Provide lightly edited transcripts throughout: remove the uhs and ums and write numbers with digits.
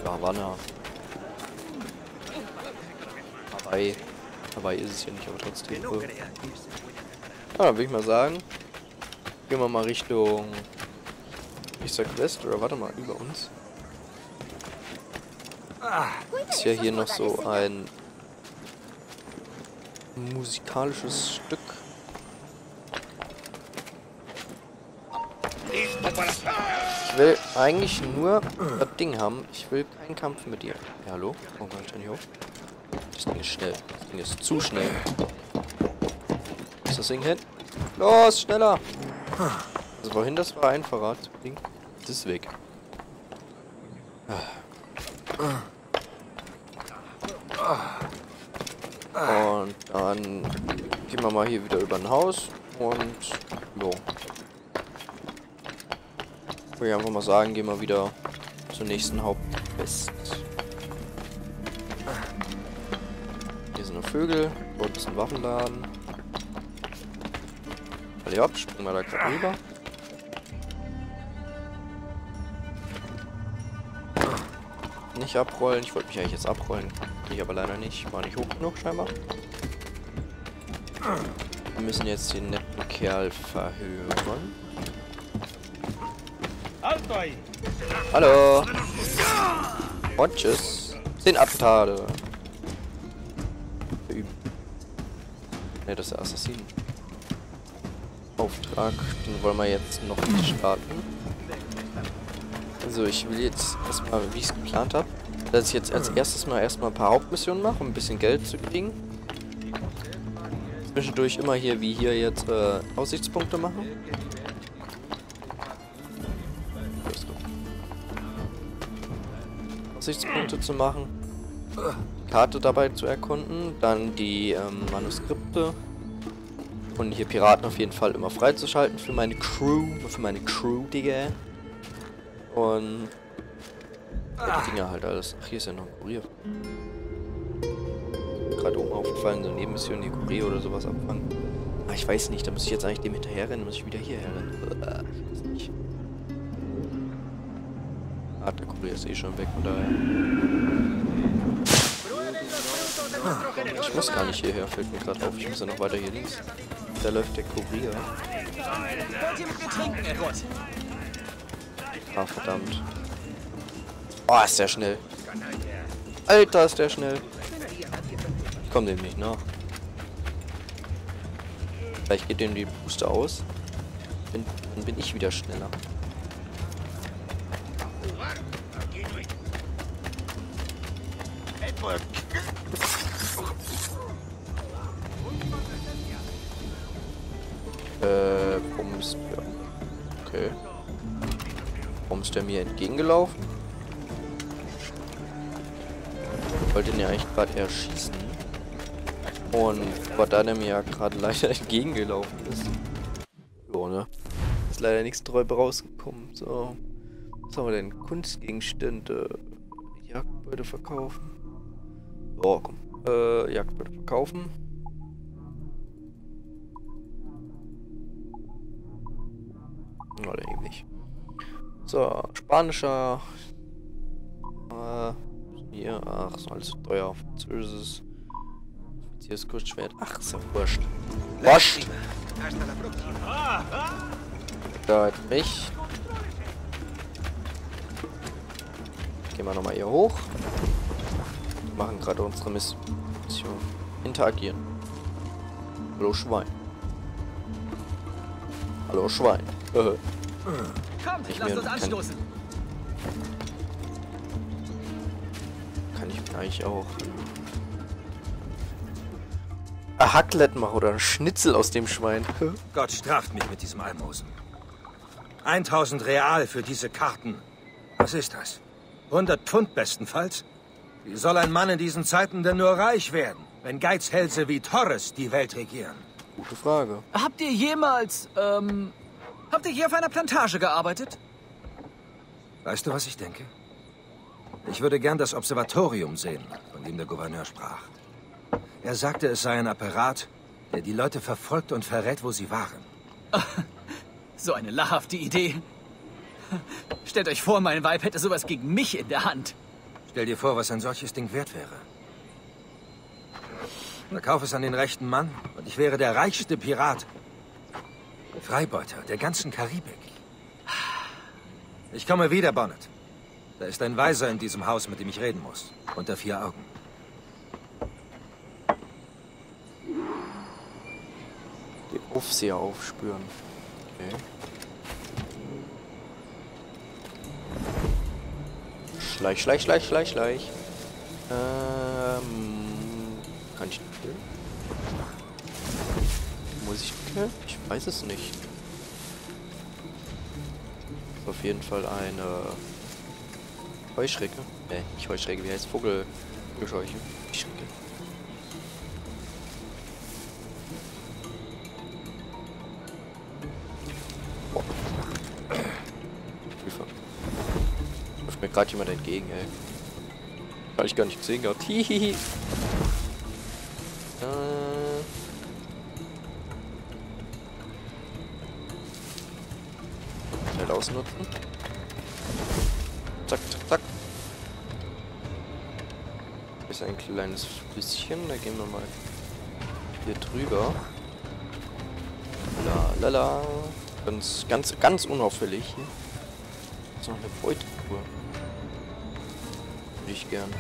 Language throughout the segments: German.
Havanna. Hawaii. Hawaii ist es ja nicht, aber trotzdem. Ja, dann würde ich mal sagen, gehen wir mal Richtung Quest, oder warte mal, über uns. Ist ja hier noch so ein musikalisches Stück. Ich will eigentlich nur das Ding haben. Ich will keinen Kampf mit dir. Ja, hallo? Warum kann ich da nicht hoch? Das Ding ist schnell. Das Ding ist zu schnell. Ist das Ding hin? Los, schneller! Also vorhin, das war einfacher. Das Ding ist weg. Und dann gehen wir mal hier wieder über ein Haus und so. Würde ich einfach mal sagen, gehen wir wieder zur nächsten Hauptquest. Hier sind noch Vögel, dort ist ein Waffenladen. Alle hopp, springen wir da gerade rüber. Nicht abrollen, ich wollte mich eigentlich jetzt abrollen. Kriege ich aber leider nicht. War nicht hoch genug scheinbar. Wir müssen jetzt den netten Kerl verhören. Hallo! Und tschüss! 10 Attentate! Ne, das ist der Assassin. Auftrag, den wollen wir jetzt noch nicht starten. Also ich will jetzt erstmal, wie ich es geplant habe, dass ich jetzt als erstes mal erstmal ein paar Hauptmissionen mache, um ein bisschen Geld zu kriegen. Zwischendurch immer hier, wie hier jetzt, Aussichtspunkte machen. Aussichtspunkte zu machen. Die Karte dabei zu erkunden. Dann die Manuskripte. Und hier Piraten auf jeden Fall immer freizuschalten für meine Crew, Digga. Und die Dinger halt alles. Ach, hier ist ja noch ein Kurier. Gerade oben aufgefallen, so Nebenmissionen, die Kurier oder sowas abfangen. Ah, ich weiß nicht, da muss ich jetzt eigentlich dem hinterherrennen, muss ich wieder hierher rennen. Ich weiß nicht. Ah, der Kurier ist eh schon weg, von daher. Ich muss gar nicht hierher, fällt mir gerade auf. Ich muss ja noch weiter hier links. Da läuft der Kurier. Ah, verdammt. Oh, ist der schnell. Alter, ist der schnell. Ich komme dem nicht nach. Vielleicht geht dem die Booster aus. Dann bin ich wieder schneller. Warum ist der... Okay. Warum ist der mir entgegengelaufen? Ich wollte ihn ja eigentlich gerade erschießen. Und war da der mir ja gerade leider entgegengelaufen ist. So, ne? Ist leider nichts Träume rausgekommen. So. Was haben wir denn? Kunstgegenstände. Jagdbeute verkaufen. Oh, komm. Jagdbeute verkaufen. Oder eben nicht. So, spanischer. Hier, ach, so alles teuer. Französisches. Offizierskurzschwert. Ach, ist ja wurscht. Wurscht! Da halt mich. Gehen wir nochmal hier hoch. Wir machen gerade unsere Mission. Interagieren. Hallo Schwein. Hallo Schwein. Kommt, lasst uns anstoßen. Kann ich mir eigentlich auch ein Hacklet machen oder ein Schnitzel aus dem Schwein. Gott straft mich mit diesem Almosen. 1000 Real für diese Karten. Was ist das? 100 Pfund bestenfalls? Wie soll ein Mann in diesen Zeiten denn nur reich werden, wenn Geizhälse wie Torres die Welt regieren? Gute Frage. Habt ihr jemals, habt ihr hier auf einer Plantage gearbeitet? Weißt du, was ich denke? Ich würde gern das Observatorium sehen, von dem der Gouverneur sprach. Er sagte, es sei ein Apparat, der die Leute verfolgt und verrät, wo sie waren. So eine lachhafte Idee. Stellt euch vor, mein Weib hätte sowas gegen mich in der Hand. Stell dir vor, was ein solches Ding wert wäre. Verkauf es an den rechten Mann und ich wäre der reichste Pirat. Freibeuter der ganzen Karibik. Ich komme wieder, Bonnet. Da ist ein Weiser in diesem Haus, mit dem ich reden muss. Unter 4 Augen. Die Aufseher aufspüren. Okay. Schleich. Kann ich ihn killen? Muss ich ihn killen? Ich weiß es nicht. Ist auf jeden Fall eine Heuschrecke. Nicht Heuschrecke, wie heißt Vogelscheuche? Heuschrecke. Boah. Hilfe. Läuft mir gerade jemand entgegen, ey. Habe ich gar nicht gesehen gehabt. Hihihi. Schnell ausnutzen. Zack. Ist ein kleines Flüsschen. Da gehen wir mal hier drüber. La. Ganz unauffällig hier. Ist noch eine Beutetour. Würde ich gern.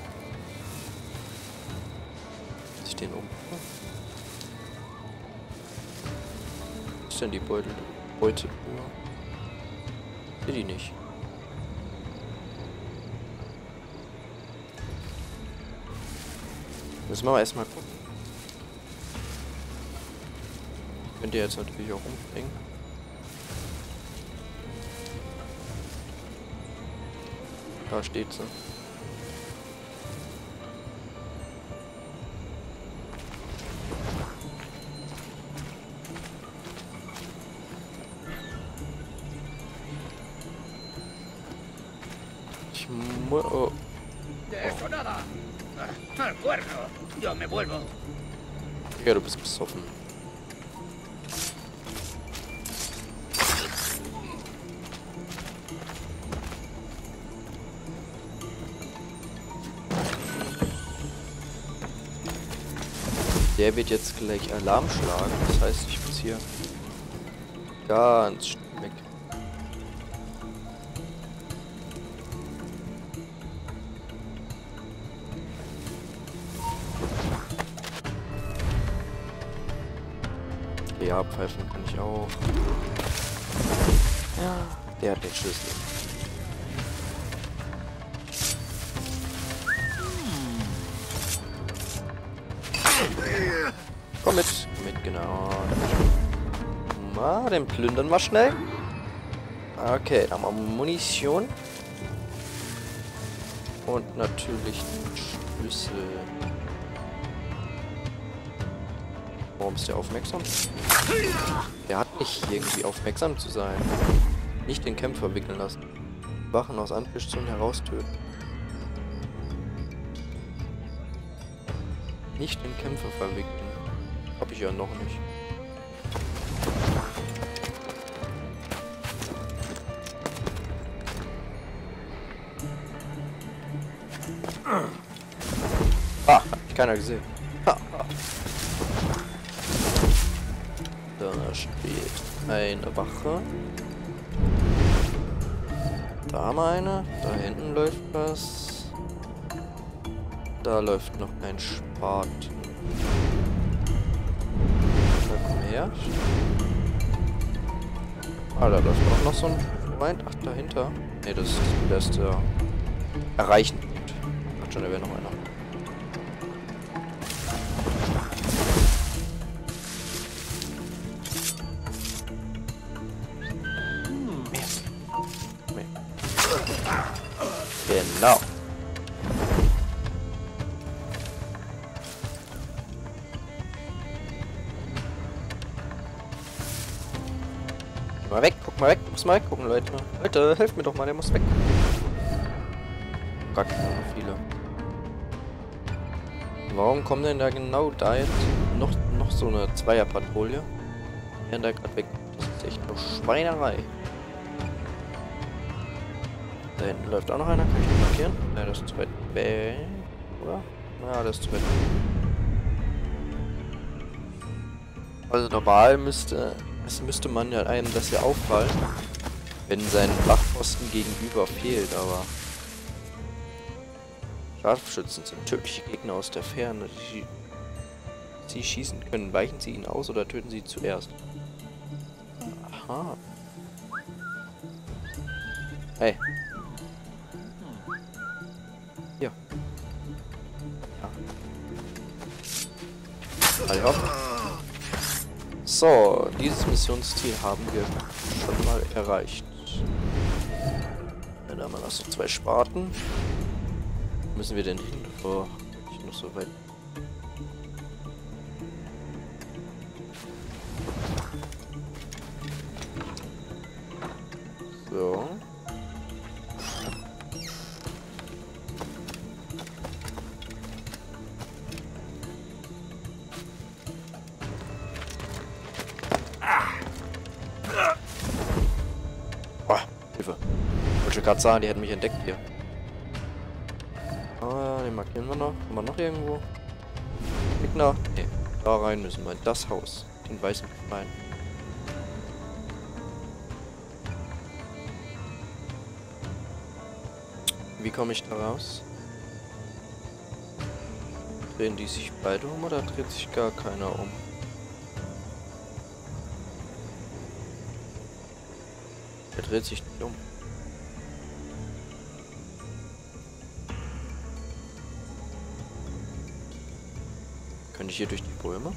Muss ich den um? Was ist denn die Beutetour? Will die nicht. Müssen wir aber erstmal gucken. Könnt ihr jetzt natürlich auch umbringen. Da steht sie. Oh. Ja, du bist besoffen. Der wird jetzt gleich Alarm schlagen. Das heißt, ich muss hier ganz schnell weg. Ja, pfeifen kann ich auch. Ja, der hat den Schlüssel. Komm mit, genau. Mal, den plündern wir schnell. Okay, dann haben wir Munition. Und natürlich den Schlüssel. Warum ist der aufmerksam? Der hat nicht irgendwie aufmerksam zu sein. Nicht den Kämpfer wickeln lassen. Wachen aus Anfischzonen heraustöten. Nicht den Kämpfer verwickeln. Hab ich ja noch nicht. Ah, hat mich keiner gesehen. Ha. Da steht eine Wache. Da haben wir eine. Da hinten läuft was. Da läuft noch ein Spaten. Da komm her. Ah, da läuft auch noch so ein Freund. Ach, dahinter. Ne, das ist der erreichen Punkt. Ach schon, da wäre noch einer. Genau. Mal weg, guck mal weg, muss mal weggucken, Leute. Leute, helft mir doch mal, der muss weg. Gar keine viele. Warum kommt denn da genau da jetzt noch so eine Zweierpatrouille? Während da gerade weg. Das ist echt nur Schweinerei. Da Da hinten läuft auch noch einer. Kann ich den markieren? Ja, das ist zu weit weg. Oder? Ja, das ist zu weit weg. Also normal müsste man ja einem das ja auffallen, wenn sein Wachposten gegenüber fehlt, aber Scharfschützen sind tödliche Gegner aus der Ferne. Die sie schießen können. Weichen sie ihn aus oder töten sie ihn zuerst? Aha. Hey. Hier. Ja. Also, so, dieses Missionsziel haben wir schon mal erreicht. Dann haben wir noch so 2 Spaten. Wo müssen wir denn hin? Oh, ich noch so weit. So. Oh, Hilfe. Ich wollte gerade sagen, die hätten mich entdeckt hier. Ah, den markieren wir noch. Haben wir noch irgendwo? Gegner? Ne, da rein müssen wir. In das Haus. Den weißen Stein. Wie komme ich da raus? Drehen die sich beide um oder dreht sich gar keiner um? Er dreht sich nicht um. Könnte ich hier durch die Bäume?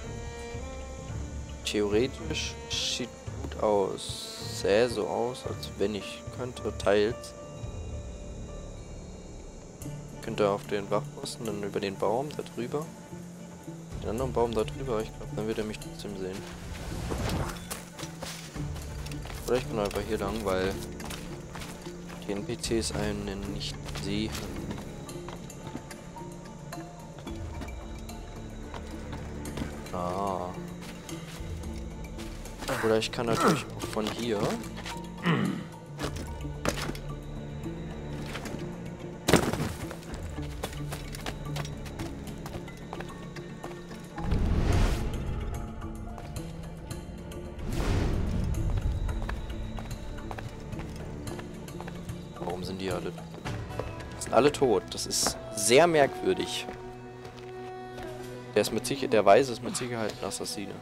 Theoretisch sieht gut aus. Sähe so aus, als wenn ich könnte, teils. Könnte auf den Wachposten, dann über den Baum da drüber. Den anderen Baum da drüber, ich glaube, dann wird er mich trotzdem sehen. Oder ich bin einfach hier lang, weil die NPCs einen nicht sehen. Ah. Oder ich kann natürlich auch von hier. Warum sind die alle? Sind alle tot. Das ist sehr merkwürdig. Der ist mit Sicherheit, der Weiße ist mit Sicherheit ein Assassine.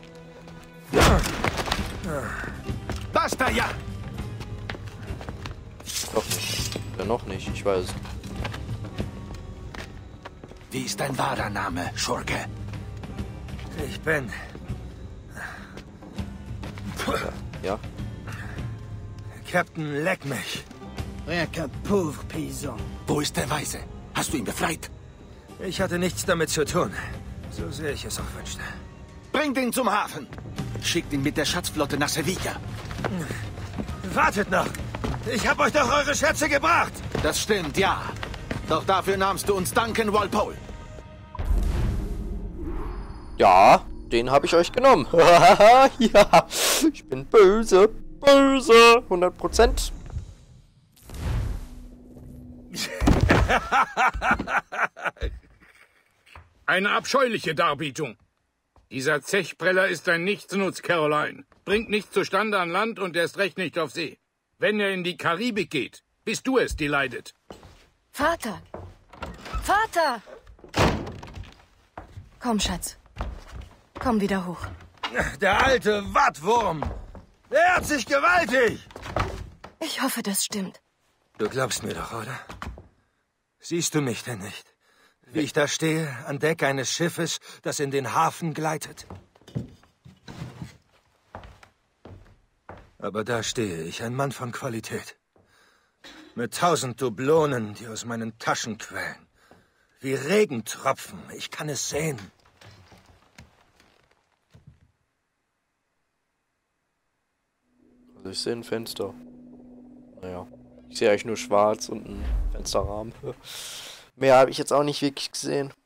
Basta ja! Doch nicht. Ja, noch nicht. Ich weiß. Wie ist dein wahrer Name, Schurke? Ich bin... Ja. Captain Leck mich. Rien qu'un pauvre paysan. Wo ist der Weiße? Hast du ihn befreit? Ich hatte nichts damit zu tun. So sehr ich es auch wünschte. Bringt ihn zum Hafen. Schickt ihn mit der Schatzflotte nach Sevilla. Wartet noch. Ich habe euch doch eure Schätze gebracht. Das stimmt, ja. Doch dafür nahmst du uns Duncan Walpole. Ja, den habe ich euch genommen. Ja, ich bin böse. Böse. 100%. Eine abscheuliche Darbietung. Dieser Zechpreller ist ein Nichtsnutz, Caroline. Bringt nichts zustande an Land und erst recht nicht auf See. Wenn er in die Karibik geht, bist du es, die leidet. Vater! Vater! Komm, Schatz. Komm wieder hoch. Der alte Wattwurm. Er hat sich gewaltig. Ich hoffe, das stimmt. Du glaubst mir doch, oder? Siehst du mich denn nicht? Wie ich da stehe, an Deck eines Schiffes, das in den Hafen gleitet. Aber da stehe ich, ein Mann von Qualität. Mit 1000 Dublonen, die aus meinen Taschen quellen. Wie Regentropfen, ich kann es sehen. Also ich sehe ein Fenster. Naja, ich sehe eigentlich nur schwarz und einen Fensterrahmen. Mehr habe ich jetzt auch nicht wirklich gesehen.